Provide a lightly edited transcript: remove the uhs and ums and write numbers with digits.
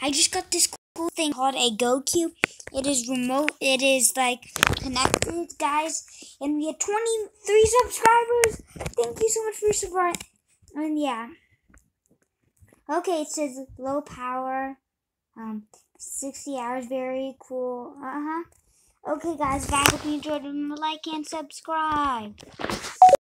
I just got this cool thing called a GoCube. It is remote. It is like connected, guys. And we had 23 subscribers. Thank you so much for your support. And yeah. Okay, it says low power. 60 hours. Very cool. Okay, guys. Bye. Hope you enjoyed. Remember to like and subscribe.